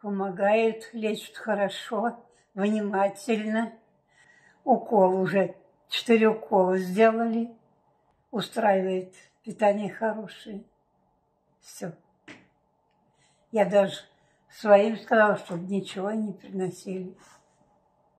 помогают, лечат хорошо, внимательно. Укол уже, 4 укола сделали. Устраивает, питание хорошее. Все. Я даже своим сказала, чтобы ничего не приносили.